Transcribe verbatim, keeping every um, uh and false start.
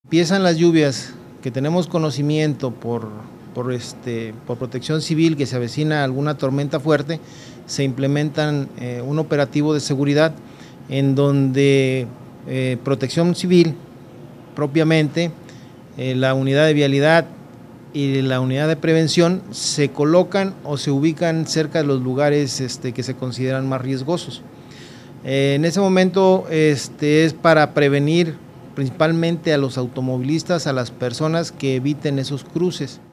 empiezan las lluvias, que tenemos conocimiento por, por, este, por Protección Civil que se avecina alguna tormenta fuerte, se implementan eh, un operativo de seguridad en donde eh, Protección Civil propiamente, eh, la unidad de vialidad y la unidad de prevención se colocan o se ubican cerca de los lugares este, que se consideran más riesgosos. Eh, en ese momento este, es para prevenir principalmente a los automovilistas, a las personas que eviten esos cruces.